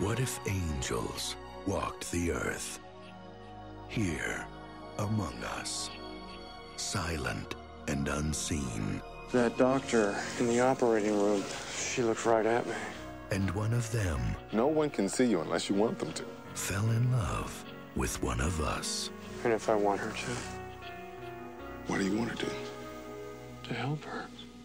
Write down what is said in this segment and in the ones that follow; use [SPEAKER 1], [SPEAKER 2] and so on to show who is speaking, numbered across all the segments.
[SPEAKER 1] What if angels walked the earth? Here, among us, silent and unseen.
[SPEAKER 2] That doctor in the operating room, she looked right at me.
[SPEAKER 1] And one of them
[SPEAKER 3] No one can see you unless you want them to.
[SPEAKER 1] fell in love with one of us.
[SPEAKER 2] And if I want her to
[SPEAKER 3] What do you want to do?
[SPEAKER 2] help her.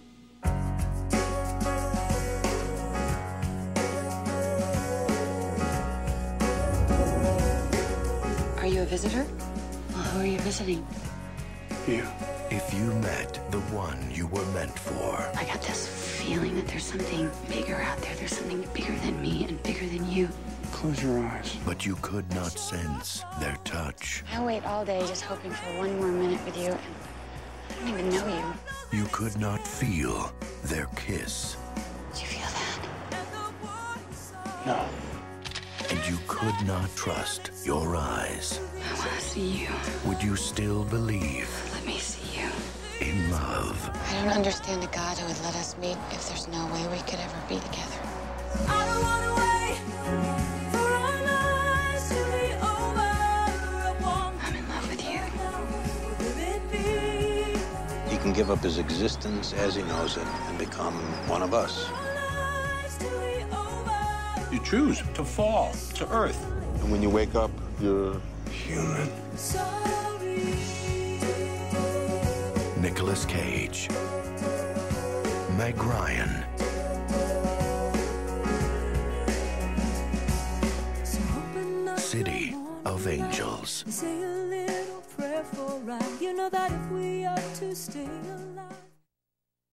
[SPEAKER 4] Are you a visitor? Well, who are you visiting?
[SPEAKER 2] You.
[SPEAKER 1] If you met the one you were meant for,
[SPEAKER 4] I got this feeling that there's something bigger out there. There's something bigger than me and bigger than you.
[SPEAKER 2] Close your eyes.
[SPEAKER 1] but you could not sense their touch.
[SPEAKER 4] I wait all day just hoping for one more minute with you, and I don't even know you.
[SPEAKER 1] You could not feel their kiss,
[SPEAKER 4] Did you feel that?
[SPEAKER 2] No.
[SPEAKER 1] and you could not trust your eyes.
[SPEAKER 4] I want to see you.
[SPEAKER 1] Would you still believe
[SPEAKER 4] Let me see you.
[SPEAKER 1] in love?
[SPEAKER 4] I don't understand a God who would let us meet if there's no way we could ever be together.
[SPEAKER 5] I don't wanna wait for our lives to be over. I want
[SPEAKER 4] I'm in love with you.
[SPEAKER 5] it be.
[SPEAKER 6] He can give up his existence as he knows it and become one of us.
[SPEAKER 5] Lives to be over.
[SPEAKER 7] You choose to fall to earth.
[SPEAKER 3] And when you wake up, you're
[SPEAKER 2] Human.
[SPEAKER 5] Sorry.
[SPEAKER 1] Nicolas Cage, Meg Ryan,
[SPEAKER 5] So open up
[SPEAKER 1] City
[SPEAKER 5] the morning
[SPEAKER 1] of
[SPEAKER 5] light
[SPEAKER 1] Angels.
[SPEAKER 5] and say a little prayer for right. You know that if we are to stay alive.